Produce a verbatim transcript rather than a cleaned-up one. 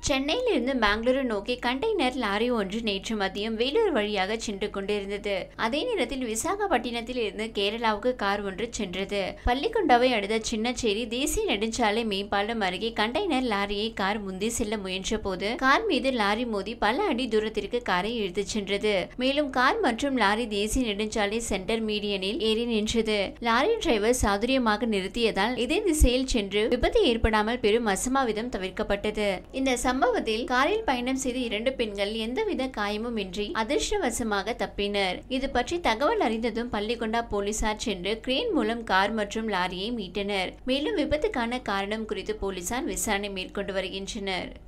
சென்னையிலிருந்து பெங்களூரு நோக்கி container lorry ஒன்று நேற்று மதியம் வேலூர் வழியாக சென்று கொண்டிருந்தது. அதே நேரத்தில் விசாகப்பட்டினத்தில் இருந்து கேரளாவுக்கு கார் ஒன்று சென்றது. பள்ளிக்கொண்டாவை அடுத்த சின்னச்சேரி தேசிய நெடுஞ்சாலை மேம்பாலம் அருகே கண்டெய்னர் லாரியை கார் முந்தி செல்ல முயன்ற போது கார் மீது லாரி மோதி பல அடி தூரத்திற்கு காரை இழுத்துச் சென்றது. மேலும் கார் மற்றும் லாரி தேசிய நெடுஞ்சாலை சென்டர் மீடியனில் ஏறி நின்றது. லாரி டிரைவர் சாதுரியமாக நிறுத்தியதால் இதே திசையில் சென்று விபத்து ஏற்படாமல் பெரும் அசம்பாவிதம் தவிர்க்கப்பட்டது. இந்த சம்பவத்தில் காரில் பயணம் செய்த இரண்டு பெண்கள் எந்தவித காயமும் இன்றி அதிர்ஷ்டவசமாக தப்பினர். இது பற்றி தகவல் அறிந்ததும் பள்ளிக்கொண்டா போலீசார் சென்று கிரேன் மூலம் கார் மற்றும் லாரியை மீட்டனர். மேலும் விபத்துக்கான காரணம் குறித்து போலீசார் விசாரணை மேற்கொண்டு வருகின்றனர்.